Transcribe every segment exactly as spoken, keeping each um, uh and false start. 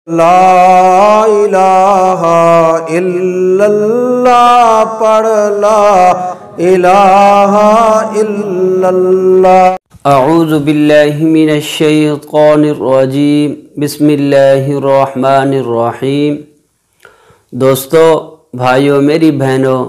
لا الہ الا اللہ پڑھ لا الہ الا اللہ۔ اعوذ باللہ من الشیطان الرجیم، بسم اللہ الرحمن الرحیم۔ دوستو، بھائیوں، میری بہنوں،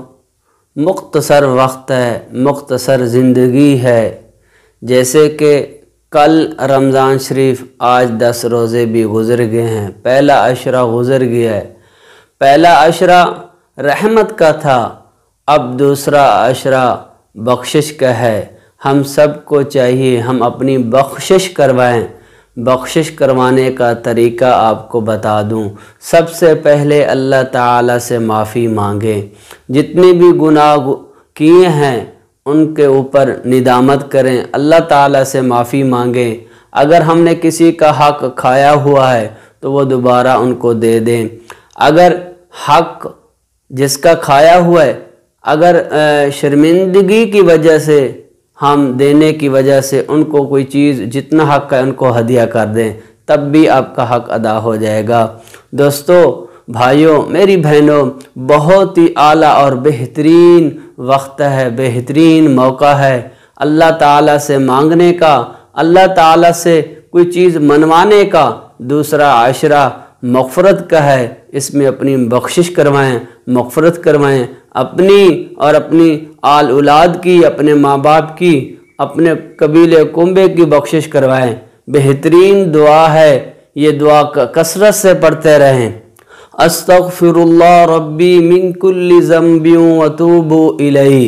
مختصر وقت ہے، مختصر زندگی ہے۔ جیسے کہ کل رمضان شریف، آج دس روزے بھی گزر گئے ہیں، پہلا عشرہ گزر گیا ہے۔ پہلا عشرہ رحمت کا تھا، اب دوسرا عشرہ بخشش کا ہے۔ ہم سب کو چاہیے ہم اپنی بخشش کروائیں۔ بخشش کروانے کا طریقہ آپ کو بتا دوں۔ سب سے پہلے اللہ تعالیٰ سے معافی مانگیں۔ جتنے بھی گناہ کیے ہیں ان کے اوپر ندامت کریں، اللہ تعالیٰ سے معافی مانگیں۔ اگر ہم نے کسی کا حق کھایا ہوا ہے تو وہ دوبارہ ان کو دے دیں۔ اگر حق جس کا کھایا ہوا ہے، اگر شرمندگی کی وجہ سے، ہم دینے کی وجہ سے ان کو کوئی چیز جتنا حق ہے ان کو ہدیہ کر دیں، تب بھی آپ کا حق ادا ہو جائے گا۔ دوستو، بھائیوں، میری بہنوں، بہت ہی اعلیٰ اور بہترین وقت ہے، بہترین موقع ہے اللہ تعالیٰ سے مانگنے کا، اللہ تعالیٰ سے کوئی چیز منوانے کا۔ دوسرا عشرہ مغفرت کا ہے، اس میں اپنی بخشش کروائیں، مغفرت کروائیں، اپنی اور اپنی آل اولاد کی، اپنے ماں باپ کی، اپنے قبیلے کنبے کی بخشش کروائیں۔ بہترین دعا ہے یہ، دعا کثرت سے پڑھتے رہیں۔ استغفر اللہ ربی من کل ذنب واتوب الیہ۔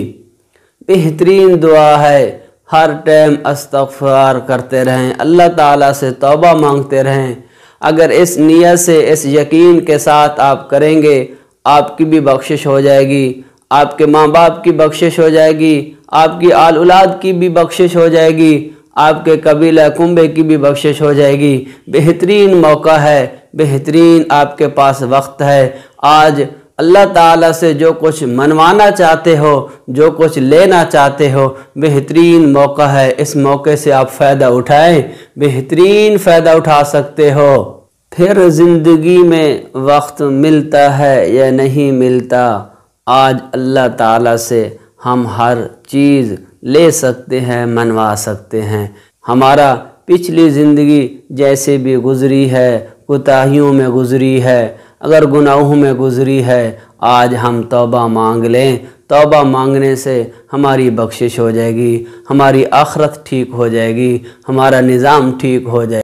بہترین دعا ہے، ہر ٹائم استغفار کرتے رہیں، اللہ تعالیٰ سے توبہ مانگتے رہیں۔ اگر اس نیت سے، اس یقین کے ساتھ آپ کریں گے، آپ کی بھی بخشش ہو جائے گی، آپ کے ماں باپ کی بخشش ہو جائے گی، آپ کی آل اولاد کی بھی بخشش ہو جائے گی، آپ کے قبیلہ کنبے کی بھی بخشش ہو جائے گی۔ بہترین موقع ہے، بہترین آپ کے پاس وقت ہے۔ آج اللہ تعالیٰ سے جو کچھ منوانا چاہتے ہو، جو کچھ لینا چاہتے ہو، بہترین موقع ہے۔ اس موقع سے آپ فائدہ اٹھائیں، بہترین فائدہ اٹھا سکتے ہو۔ پھر زندگی میں وقت ملتا ہے یا نہیں ملتا، آج اللہ تعالیٰ سے ہم ہر چیز لے سکتے ہیں، منوا سکتے ہیں۔ ہمارا پچھلی زندگی جیسے بھی گزری ہے، کوتاہیوں میں گزری ہے، اگر گناہوں میں گزری ہے، آج ہم توبہ مانگ لیں۔ توبہ مانگنے سے ہماری بخشش ہو جائے گی، ہماری آخرت ٹھیک ہو جائے گی، ہمارا نظام ٹھیک ہو جائے گا۔